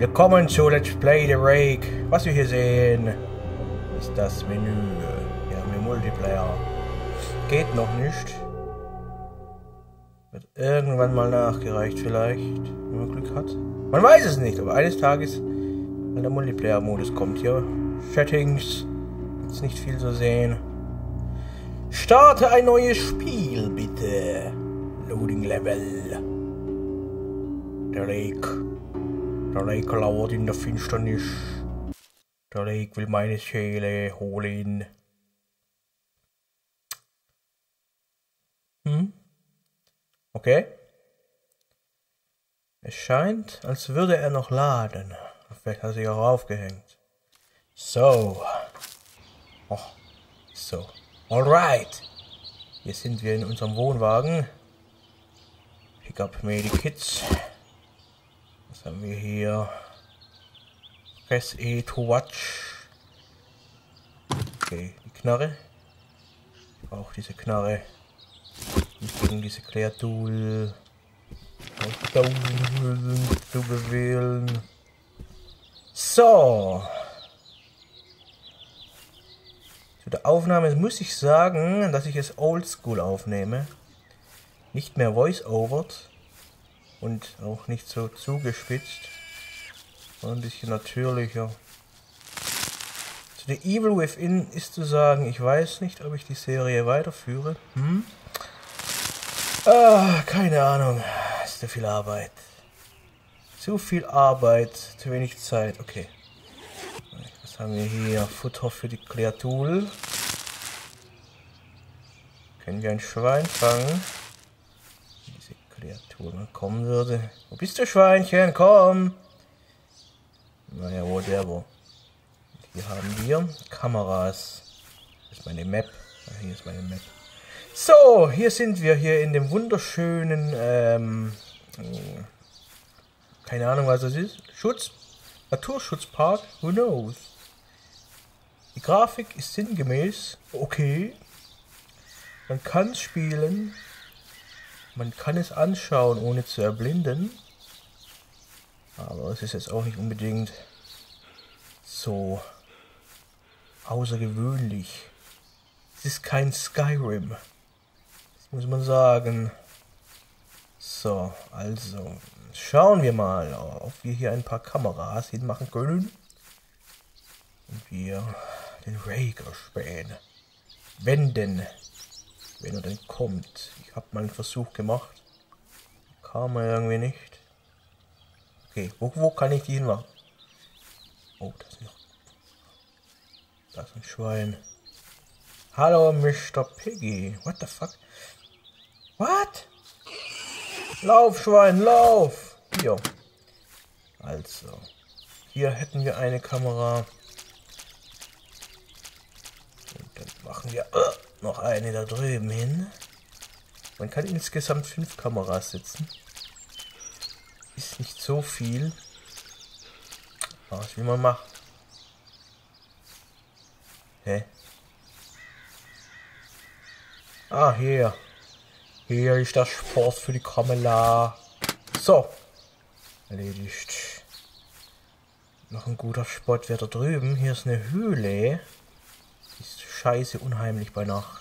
Willkommen zu Let's Play The Rake. Was wir hier sehen, ist das Menü. Hier haben wir Multiplayer. Geht noch nicht. Wird irgendwann mal nachgereicht vielleicht, wenn man Glück hat. Man weiß es nicht, aber eines Tages, wenn der Multiplayer-Modus kommt hier. Settings, gibt's nicht viel zu sehen. Starte ein neues Spiel, bitte. Loading Level. Der Rake. Der Rake lauert in der Finsternis. Der Rake will meine Seele holen. Okay. Es scheint, als würde er noch laden. Vielleicht hat er sich auch aufgehängt. So. Oh. So. Alright. Hier sind wir in unserem Wohnwagen. Pick up Medikits. Was haben wir hier? Press E to watch. Okay, die Knarre. Ich brauche diese Knarre. Nicht gegen diese Kreatur zu bewählen. So. Zu der Aufnahme muss ich sagen, dass ich es oldschool aufnehme. Nicht mehr voice-overt. Und auch nicht so zugespitzt, sondern ein bisschen natürlicher. Zu The Evil Within ist zu sagen, ich weiß nicht, ob ich die Serie weiterführe. Keine Ahnung. Ist zu viel Arbeit. Zu viel Arbeit, zu wenig Zeit. Okay. Was haben wir hier? Futter für die Kreatur. Können wir ein Schwein fangen? Kreatur mal kommen würde. Wo bist du, Schweinchen? Komm! Naja, whatever. Hier haben wir Kameras. Das ist meine Map. Hier ist meine Map. So, hier sind wir hier in dem wunderschönen, keine Ahnung, was das ist. Naturschutzpark? Who knows? Die Grafik ist sinngemäß. Okay. Man kann spielen. Man kann es anschauen, ohne zu erblinden. Aber es ist jetzt auch nicht unbedingt so außergewöhnlich. Es ist kein Skyrim. Das muss man sagen. So, also schauen wir mal, ob wir hier ein paar Kameras hinmachen können. Und wir den Rake erspähen. Wenn er denn kommt. Ich habe mal einen Versuch gemacht. Kam er irgendwie nicht. Okay, wo kann ich die hinmachen? Oh, das ist noch. Da ist ein Schwein. Hallo, Mr. Piggy. What the fuck? What? Lauf, Schwein, lauf! Hier. Also. Hier hätten wir eine Kamera. Und dann machen wir noch eine da drüben hin. Man kann insgesamt 5 Kameras setzen. Ist nicht so viel. Was will man machen? Hä? Ah, hier. Hier ist der Sport für die Kamera. So. Erledigt. Noch ein guter Spot wäre da drüben. Hier ist eine Höhle. Ist scheiße unheimlich bei Nacht.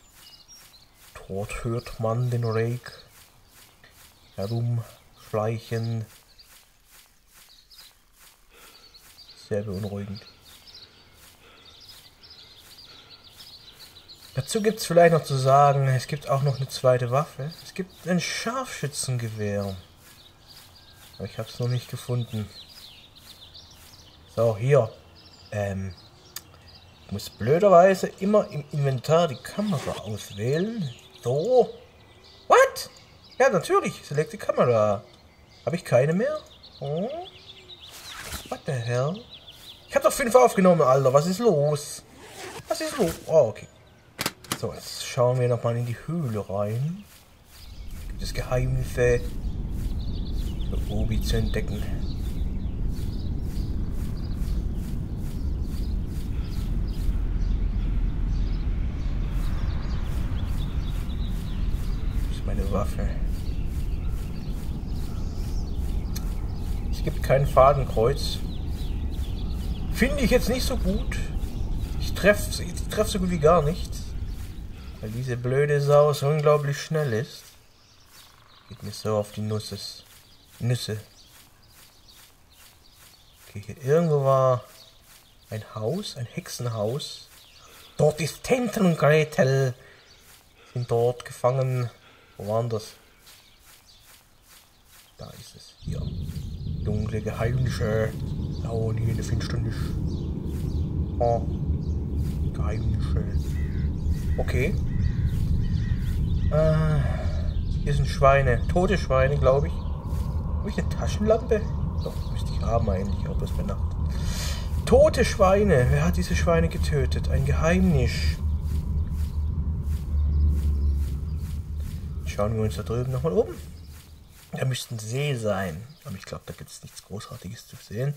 Dort hört man den Rake herumschleichen. Sehr beunruhigend. Dazu gibt es vielleicht noch zu sagen, es gibt auch noch eine zweite Waffe. Es gibt ein Scharfschützengewehr. Aber ich habe es noch nicht gefunden. So, hier. Ich muss blöderweise immer im Inventar die Kamera auswählen. So. What? Ja, natürlich. Select die Kamera. Habe ich keine mehr? Oh. What the hell? Ich habe doch 5 aufgenommen, Alter. Was ist los? Was ist los? Oh, okay. So, jetzt schauen wir nochmal in die Höhle rein. Gibt es Geheimnisse für Obi zu entdecken? Das ist meine Waffe. Es gibt kein Fadenkreuz. Finde ich jetzt nicht so gut. Ich treffe so gut wie gar nichts. Weil diese blöde Sau so unglaublich schnell ist. Geht mir so auf die Nüsse. Okay, hier irgendwo war ein Haus, ein Hexenhaus. Dort ist Hänsel und Gretel. Sind dort gefangen. Wo waren das? Da ist es. Hier. Dunkle Geheimnisse. Oh, hier in der Finsternis. Oh. Geheimnisse. Okay. Hier sind Schweine. Tote Schweine, glaube ich. Habe ich eine Taschenlampe? Doch, müsste ich haben eigentlich, aber es wäre Nacht. Tote Schweine. Wer hat diese Schweine getötet? Ein Geheimnis. Schauen wir uns da drüben nochmal um. Da müsste ein See sein. Aber ich glaube, da gibt es nichts Großartiges zu sehen.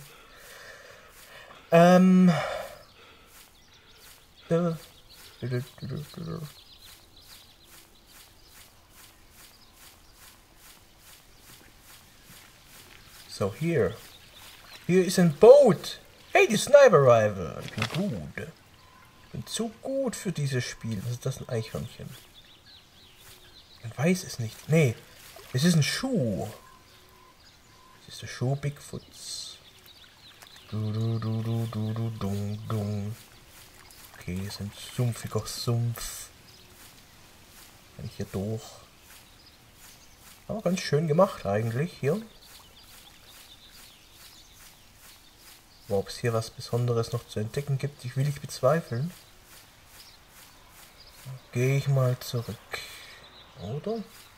So, hier. Hier ist ein Boot. Hey, die Sniper Rifle. Ich bin gut. Ich bin zu gut für dieses Spiel. Was ist das, ein Eichhörnchen? Man weiß es nicht. Nee, es ist ein Schuh. Es ist der Schuh Bigfoots. Okay, es ist ein sumpfiger Sumpf. Kann ich hier durch. Aber ganz schön gemacht eigentlich hier. Aber ob es hier was Besonderes noch zu entdecken gibt, will ich bezweifeln. Gehe ich mal zurück. Oder?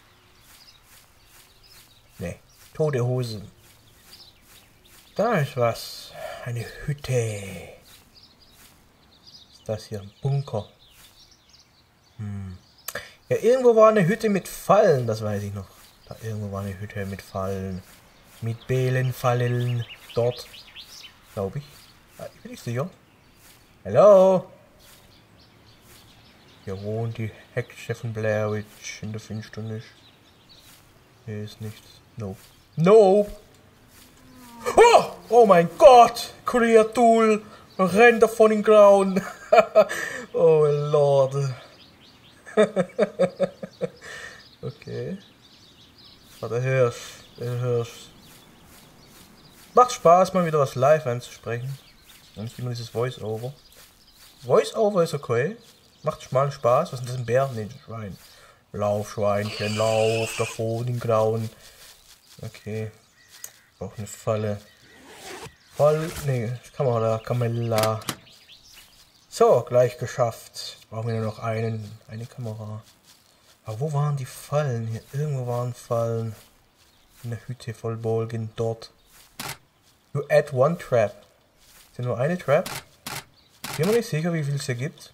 Ne, tote Hose. Da ist was. Eine Hütte. Ist das hier ein Bunker? Ja, irgendwo war eine Hütte mit Fallen, das weiß ich noch. Da irgendwo war eine Hütte mit Fallen. Mit Beelenfallen. Dort. Glaube ich. Ich bin nicht sicher. Hallo? Hier wohnt die Hexe von Blair Witch in der Finsternis. Hier ist nichts. Nope. Nope! Oh! Oh mein Gott! Kreatur! Rennt davon in Grauen! Oh Lord! Okay. Ah, der Hirsch. Macht Spaß, mal wieder was live einzusprechen. Und nicht immer dieses Voice-Over. Voice-Over ist okay. Macht mal Spaß. Was ist das, ein Bär? Nee, ein Schwein. Lauf, Schweinchen, lauf davon in Grauen. Okay. Auch eine Falle. Nee, Kamera. So, gleich geschafft. Jetzt brauchen wir nur noch eine Kamera. Aber wo waren die Fallen? Hier irgendwo waren Fallen. In der Hütte voll Bolgen dort. You add one trap. Ist ja nur eine Trap? Ich bin mir nicht sicher, wie viel es hier gibt.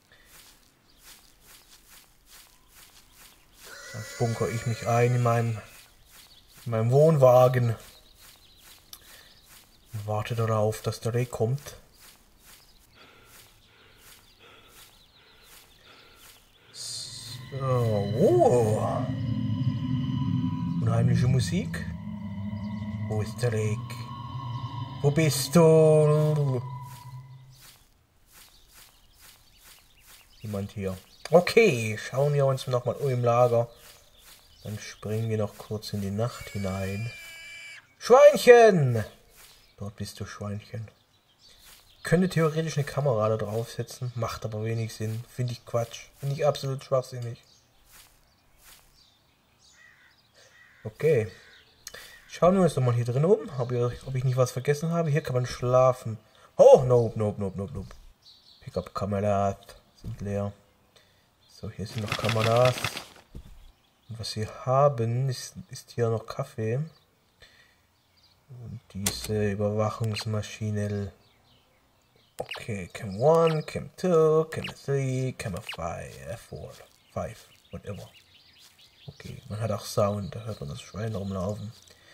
Dann bunkere ich mich ein in meinem Wohnwagen. Und warte darauf, dass der Reh kommt. So, oh. Unheimliche Musik. Wo ist der Reh? Wo bist du? Niemand hier. Okay, schauen wir uns nochmal im Lager. Dann springen wir noch kurz in die Nacht hinein. Schweinchen! Dort bist du, Schweinchen. Ich könnte theoretisch eine Kamera da draufsetzen, macht aber wenig Sinn. Finde ich Quatsch. Finde ich absolut schwachsinnig. Okay. Schauen wir uns nochmal hier drin um, ob ich nicht was vergessen habe. Hier kann man schlafen. Oh, nope. Pickup-Kameras sind leer. So, hier sind noch Kameras. Und was wir haben, ist hier noch Kaffee. Und diese Überwachungsmaschine. Okay, Cam 1, Cam 2, Cam 3, Cam 4, 5, whatever. Okay, man hat auch Sound, da hört man das Schwein rumlaufen.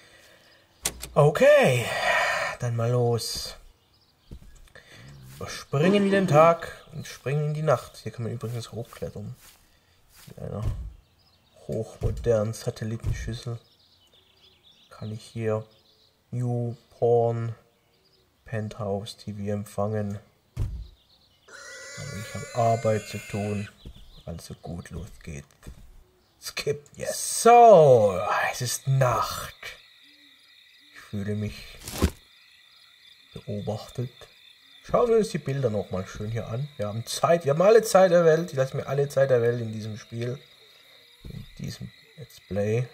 Okay, dann mal los. Wir springen in den Tag und springen in die Nacht. Hier kann man übrigens hochklettern. Mit einer hochmodernen Satellitenschüssel kann ich hier New Porn Penthouse TV empfangen. Aber ich habe Arbeit zu tun. Also gut, los geht's. Skip, yes. So, es ist Nacht. Ich fühle mich beobachtet. Schauen wir uns die Bilder nochmal schön hier an. Wir haben Zeit, wir haben alle Zeit der Welt. Ich lasse mir alle Zeit der Welt in diesem Spiel. In diesem Let's Play.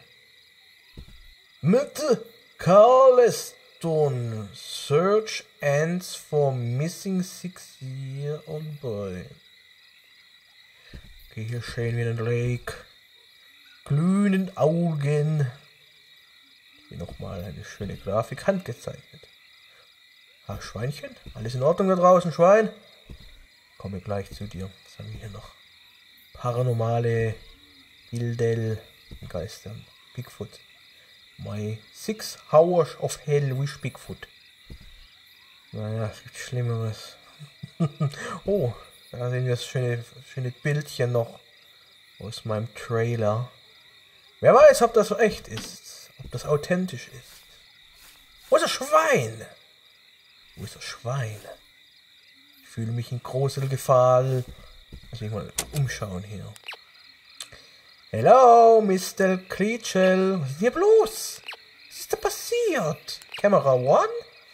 Mitte Carleston. Search ends for missing 6-year-old boy. Okay, hier sehen wir den Lake. Glühenden Augen. Hier nochmal eine schöne Grafik, handgezeichnet. Ah, Schweinchen? Alles in Ordnung da draußen, Schwein? Komme gleich zu dir. Was haben wir hier noch? Paranormale Bildel Geistern. Bigfoot. My 6 hours of hell with Bigfoot. Naja, es gibt Schlimmeres. Oh, da sehen wir das schöne Bildchen noch aus meinem Trailer. Wer weiß, ob das so echt ist. Ob das authentisch ist. Wo ist das Schwein? Wo ist das Schwein? Ich fühle mich in großer Gefahr. Lass mich mal umschauen hier. Hello, Mr. Creature. Was ist hier bloß? Was ist da passiert? Kamera 1?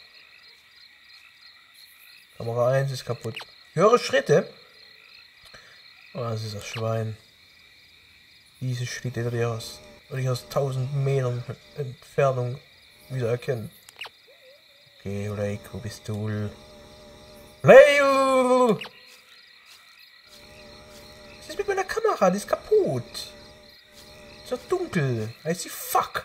Kamera 1 ist kaputt. Ich höre Schritte. Oh, das ist das Schwein. Diese Schritte würde ich aus 1000 Metern Entfernung wieder erkennen. Okay, Lake, wo bist du? Lake! Was ist mit meiner Kamera? Die ist kaputt. Es ist dunkel. I see fuck.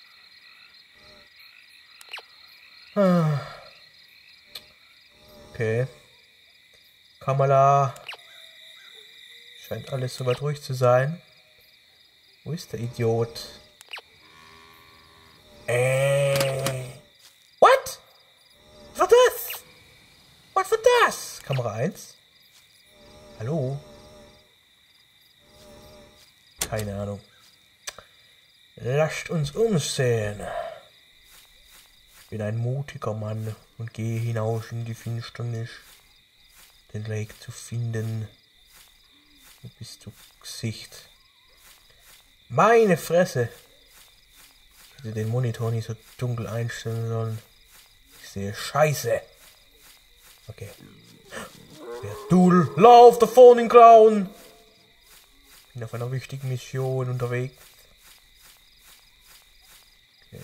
Okay. Kamera. Scheint alles soweit ruhig zu sein. Wo ist der Idiot? What? Was war das? Was war das? Kamera 1? Hallo? Keine Ahnung. Lasst uns umsehen. Ich bin ein mutiger Mann und gehe hinaus in die Finsternis, den Lake zu finden. Wo bist du, Gesicht? Meine Fresse! Ich hätte den Monitor nicht so dunkel einstellen sollen. Ich sehe Scheiße. Okay. Der Dudel, lauf davon in Clown! Ich bin auf einer wichtigen Mission unterwegs. Okay.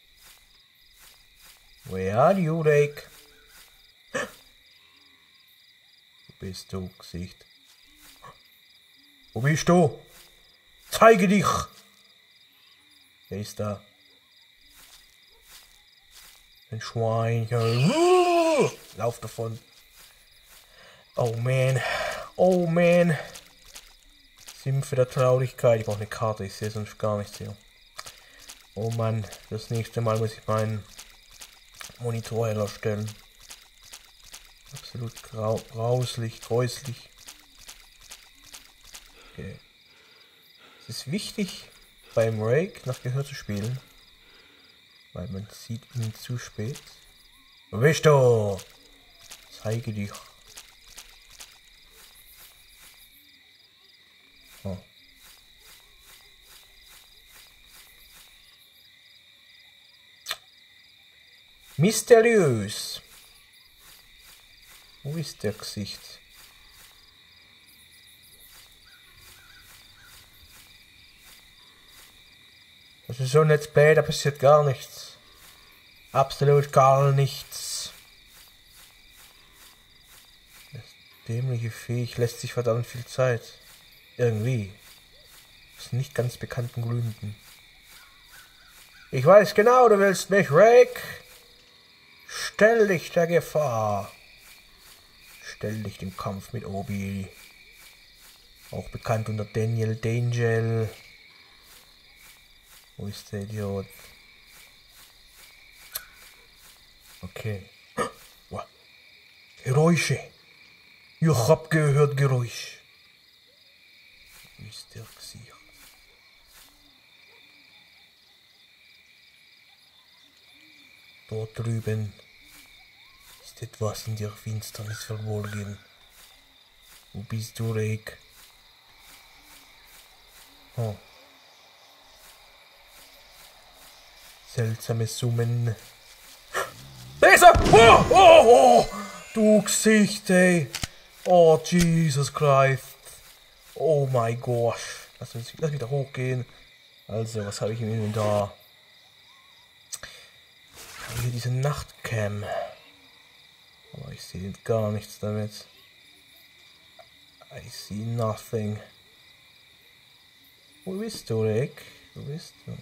Where are you, Lake? Wo bist du, Gesicht? Wo bist du? Zeige dich! Wer ist da? Ein Schweinchen. Lauf davon. Oh man. Oh man. Sümpfe der Traurigkeit. Ich brauche eine Karte, ich sehe sonst gar nichts hier. Oh Mann, das nächste Mal muss ich meinen Monitor heller stellen. Absolut grauslich, gräuslich. Okay. Es ist wichtig, beim Rake nach Gehör zu spielen, weil man sieht ihn zu spät. Wo bist du? Zeige dich. Oh. Mysteriös. Wo ist der Gesicht? Das ist so ein Let's Play, da passiert gar nichts. Absolut gar nichts. Das dämliche Viech lässt sich verdammt viel Zeit. Irgendwie. Aus nicht ganz bekannten Gründen. Ich weiß genau, du willst mich, Rake. Stell dich der Gefahr. Stell dich dem Kampf mit Obi. Auch bekannt unter Daniel Dangel. Wo ist der Idiot? Okay. Wow. Geräusche. Ich hab gehört Geräusch. Wo ist der Gesicht? Dort drüben ist etwas in der Finsternis verborgen. Wo bist du, Rick? Oh. Seltsames Summen. Leser! Oh, oh, oh! Du Gesicht, ey! Oh, Jesus Christ! Oh mein Gott! Lass wieder hochgehen. Also, was habe ich im Inventar? Ich habe hier diese Nachtcam. Aber ich sehe gar nichts damit. I see nothing. Wo bist du, Rick? Wo bist du?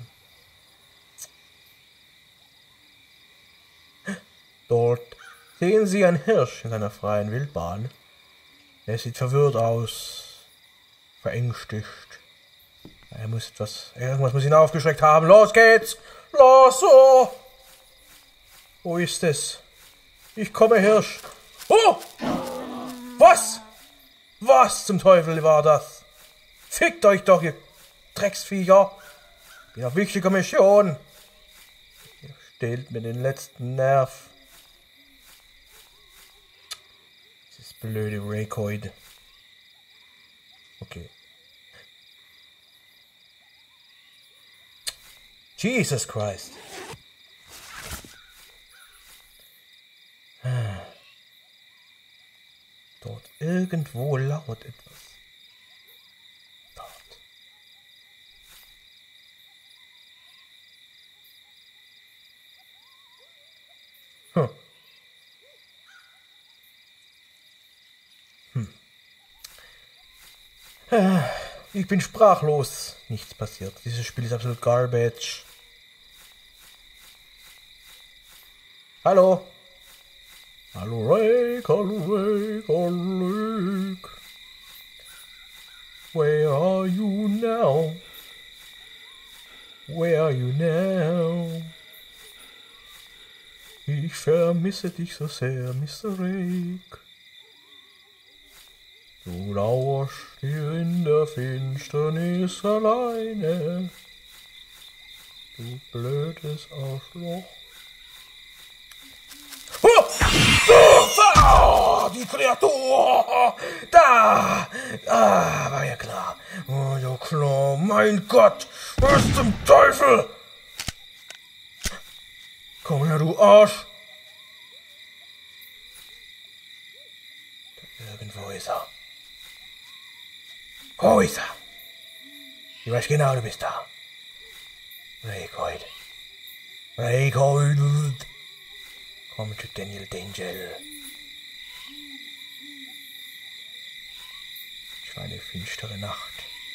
Dort sehen Sie einen Hirsch in seiner freien Wildbahn. Er sieht verwirrt aus. Verängstigt. Er muss irgendwas muss ihn aufgeschreckt haben. Los geht's! Los, so! Wo ist es? Ich komme, Hirsch. Oh! Was? Was zum Teufel war das? Fickt euch doch, ihr Drecksviecher! Bin auf wichtiger Mission. Ihr stehlt mir den letzten Nerv. Dieses blöde Raycoid. Okay. Jesus Christ. Dort irgendwo lauert etwas. Dort. Ich bin sprachlos. Nichts passiert. Dieses Spiel ist absolut garbage. Hallo? Hallo Rick, hallo Rick, hallo Rick. Where are you now? Where are you now? Ich vermisse dich so sehr, Mr. Rick. Du lauerst hier in der Finsternis alleine. Du blödes Arschloch. Oh, die Kreatur! Da! Ah, war ja klar. Oh, ja klar. Mein Gott! Was zum Teufel? Komm her, du Arsch! Da irgendwo ist er. Wo ist er? Ich weiß genau, du bist da. Raycoid. Raycoid. Komm zu Daniel Danger. Es war eine finstere Nacht.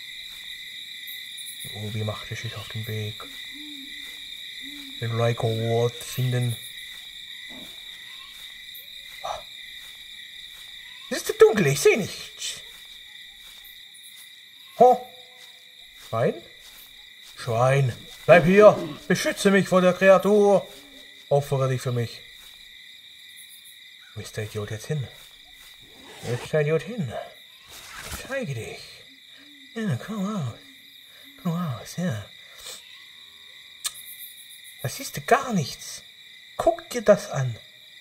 Obi machte sich auf den Weg. Den Raycoid finden. Es ist zu dunkel, ich sehe nichts. Ho! Schwein? Schwein! Bleib hier! Beschütze mich vor der Kreatur! Opfere dich für mich! Wo ist der Idiot jetzt hin? Wo ist der Idiot hin? Zeige dich! Ja, komm raus! Komm raus, ja! Da siehst du gar nichts! Guck dir das an!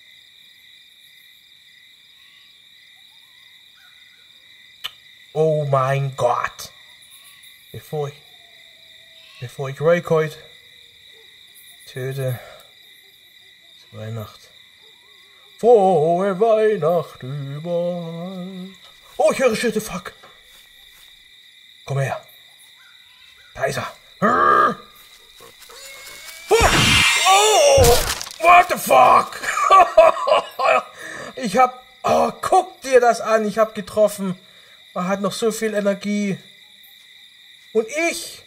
Oh mein Gott! Bevor ich Raycoid töte, ist Weihnacht. Frohe Weihnacht überall. Oh, ich höre Schritte, fuck. Komm her. Da ist er. Oh, what the fuck? Ich hab, oh, guck dir das an, ich hab getroffen. Er hat noch so viel Energie. Und ich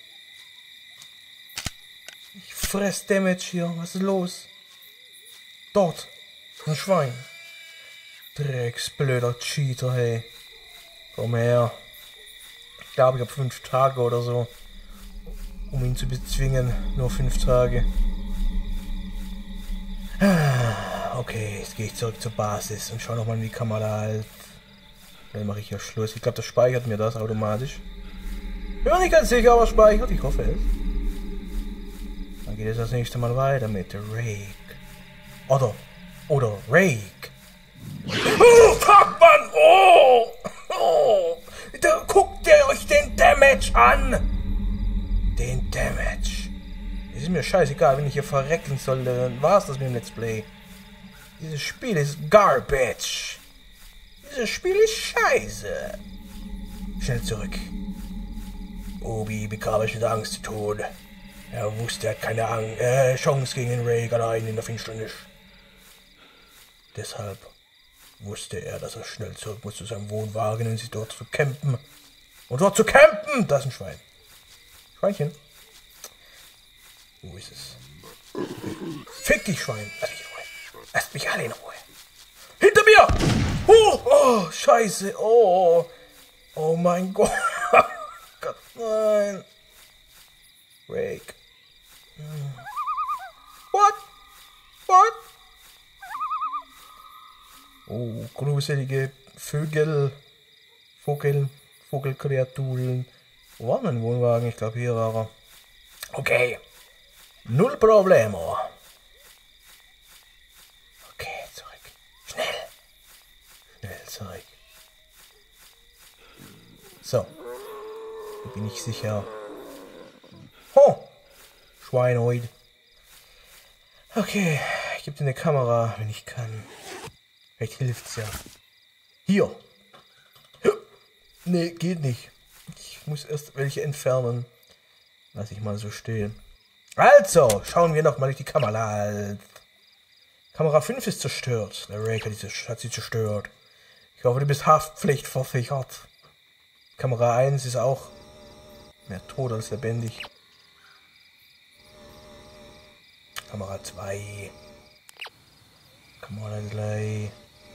fress Damage hier. Was ist los? Dort. Ein Schwein. Drecksblöder Cheater, hey. Komm her. Ich glaube, ich habe 5 Tage oder so, um ihn zu bezwingen. Nur 5 Tage. Okay, jetzt gehe ich zurück zur Basis und schau nochmal in die Kamera halt. Dann mache ich hier Schluss. Ich glaube, das speichert mir das automatisch. Bin mir nicht ganz sicher, aber speichert. Ich hoffe es. Dann geht es das nächste Mal weiter mit Rake. Oder Rake. Oh, fuck, Mann! Oh! Da guckt ihr euch den Damage an! Den Damage. Es ist mir scheißegal, wenn ich hier verrecken soll, dann war's das mit dem Let's Play. Dieses Spiel ist Garbage. Dieses Spiel ist scheiße. Schnell zurück. Obi bekam es mit Angst zu tun. Er wusste, er hat keine Chance gegen den Rake allein in der Finsternis. Deshalb wusste er, dass er schnell zurück muss zu seinem Wohnwagen und sich dort zu campen. Und dort zu campen! Da ist ein Schwein. Schweinchen. Wo ist es? Fick dich, Schwein. Lass mich in Ruhe. Lasst mich alle in Ruhe. Hinter mir! Oh, scheiße. Oh mein Gott. Gott, nein. Rake. What? Oh, gruselige Vogelkreaturen. Wo war mein Wohnwagen? Ich glaube, hier war er. Okay. Null Problemo. Okay, zurück. Schnell zurück. So. Hier bin ich sicher. Oh! Schweinoid. Okay, ich gebe dir eine Kamera, wenn ich kann. Vielleicht hilft's ja. Hier. Nee, geht nicht. Ich muss erst welche entfernen. Lass ich mal so stehen. Also, schauen wir nochmal durch die Kamera. Kamera 5 ist zerstört. Der Rake hat sie zerstört. Ich hoffe, du bist haftpflichtversichert. Kamera 1 ist auch mehr tot als lebendig. Kamera 2. Come on, gleich.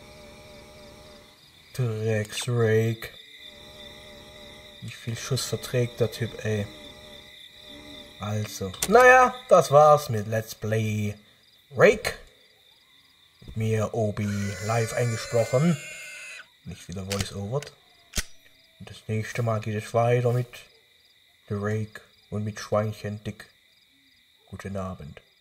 Drecksrake. Wie viel Schuss verträgt der Typ, ey? Also, naja, das war's mit Let's Play Rake. Mit mir, Obi, live eingesprochen. Nicht wieder voice-overt. Und das nächste Mal geht es weiter mit The Rake und mit Schweinchen Dick. Guten Abend.